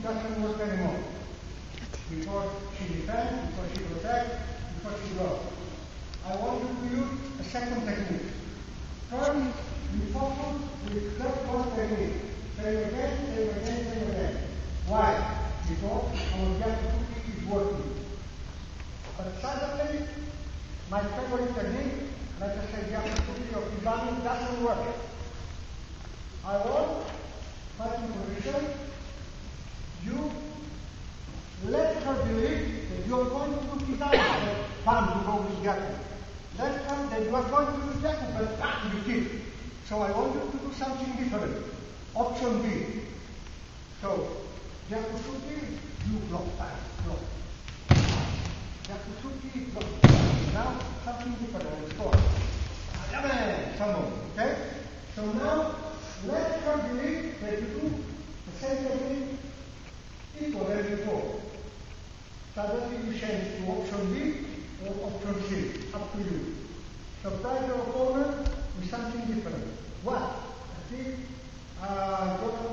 doesn't work anymore. Before she defends, before she protects, before she goes. I want you to use a second technique. First, you focus with just one technique. Same again, same again, same again. Why? Because our Yakutuki is working. But suddenly, my favorite technique, like I said, Yakutuki or Kizami, doesn't work. I want, fighting position, you let her believe that you are going to do Kizami, but bam, to go with Yaku. Let her that you are going to do Yaku, but bam, you kick. So I want you to do something different. Option B. So, Yakusuki, you block, block. Yakusuki, block. Now, something different. Let's go. Someone, okay? So now, let her believe that you do the same technique equal as before. Suddenly you change to option B or option C. Up to you. Surprise your opponent with something different. What? I think